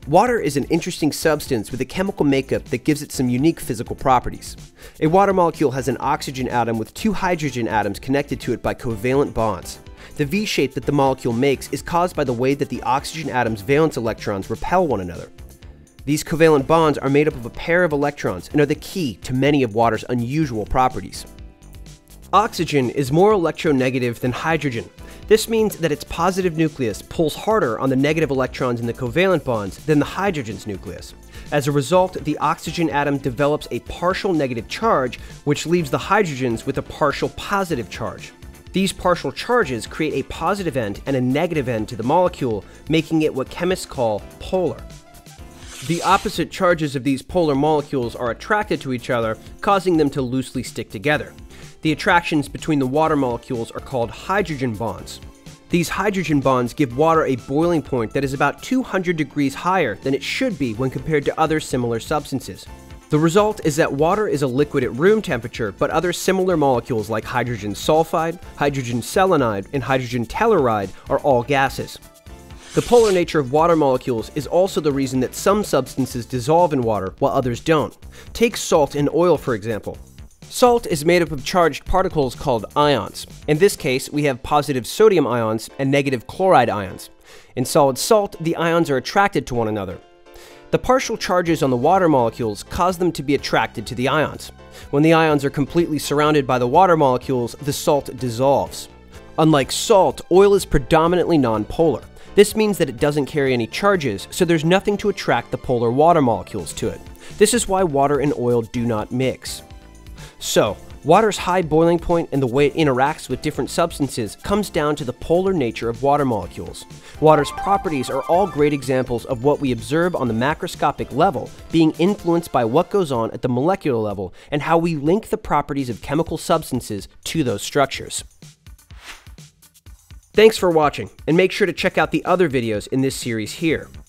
Water is an interesting substance with a chemical makeup that gives it some unique physical properties. A water molecule has an oxygen atom with two hydrogen atoms connected to it by covalent bonds. The V shape that the molecule makes is caused by the way that the oxygen atom's valence electrons repel one another. These covalent bonds are made up of a pair of electrons and are the key to many of water's unusual properties. Oxygen is more electronegative than hydrogen. This means that its positive nucleus pulls harder on the negative electrons in the covalent bonds than the hydrogen's nucleus. As a result, the oxygen atom develops a partial negative charge, which leaves the hydrogens with a partial positive charge. These partial charges create a positive end and a negative end to the molecule, making it what chemists call polar. The opposite charges of these polar molecules are attracted to each other, causing them to loosely stick together. The attractions between the water molecules are called hydrogen bonds. These hydrogen bonds give water a boiling point that is about 200 degrees higher than it should be when compared to other similar substances. The result is that water is a liquid at room temperature, but other similar molecules like hydrogen sulfide, hydrogen selenide, and hydrogen telluride are all gases. The polar nature of water molecules is also the reason that some substances dissolve in water while others don't. Take salt and oil, for example. Salt is made up of charged particles called ions. In this case, we have positive sodium ions and negative chloride ions. In solid salt, the ions are attracted to one another. The partial charges on the water molecules cause them to be attracted to the ions. When the ions are completely surrounded by the water molecules, the salt dissolves. Unlike salt, oil is predominantly nonpolar. This means that it doesn't carry any charges, so there's nothing to attract the polar water molecules to it. This is why water and oil do not mix. So, water's high boiling point and the way it interacts with different substances comes down to the polar nature of water molecules. Water's properties are all great examples of what we observe on the macroscopic level being influenced by what goes on at the molecular level and how we link the properties of chemical substances to those structures. Thanks for watching, and make sure to check out the other videos in this series here.